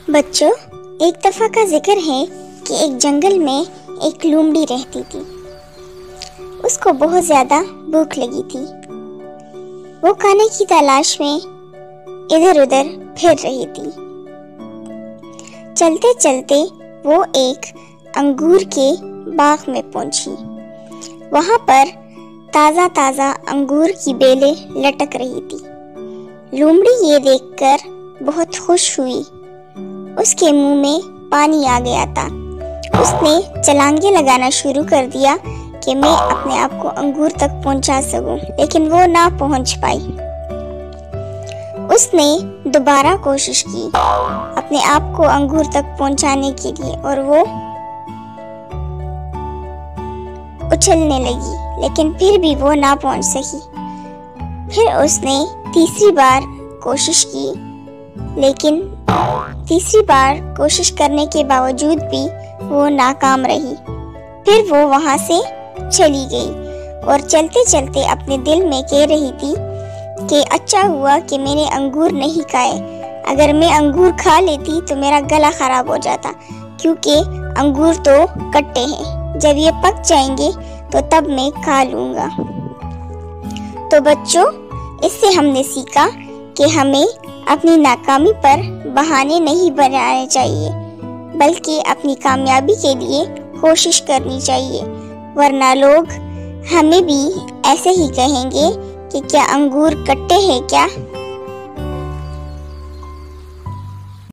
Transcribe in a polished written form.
بچوں، ایک دفعہ کا ذکر ہے کہ ایک جنگل میں ایک لومڑی رہتی تھی۔ اس کو بہت زیادہ بھوک لگی تھی۔ وہ کھانے کی تلاش میں ادھر ادھر پھر رہی تھی۔ چلتے چلتے وہ ایک انگور کے باغ میں پہنچی۔ وہاں پر تازہ تازہ انگور کی بیلیں لٹک رہی تھی۔ لومڑی یہ دیکھ کر بہت خوش ہوئی۔ اس کے منہ میں پانی آ گیا تھا۔ اس نے چھلانگیں لگانا شروع کر دیا کہ میں اپنے آپ کو انگور تک پہنچا سکوں، لیکن وہ نہ پہنچ پائی۔ اس نے دوبارہ کوشش کی اپنے آپ کو انگور تک پہنچانے کے لیے، اور وہ اچھلنے لگی، لیکن پھر بھی وہ نہ پہنچ سکی۔ پھر اس نے تیسری بار کوشش کی، لیکن تیسری بار کوشش کرنے کے باوجود بھی وہ ناکام رہی۔ پھر وہ وہاں سے چلی گئی اور چلتے چلتے اپنے دل میں کہہ رہی تھی کہ اچھا ہوا کہ میں نے انگور نہیں کھائے۔ اگر میں انگور کھا لیتی تو میرا گلا خراب ہو جاتا، کیونکہ انگور تو کٹے ہیں۔ جب یہ پک جائیں گے تو تب میں کھا لوں گا۔ تو بچوں، اس سے ہم نے سیکھا کہ ہمیں اپنی ناکامی پر بہانے نہیں بنانے چاہیے، بلکہ اپنی کامیابی کے لیے کوشش کرنی چاہیے، ورنہ لوگ ہمیں بھی ایسے ہی کہیں گے کہ کیا انگور کٹے ہیں کیا؟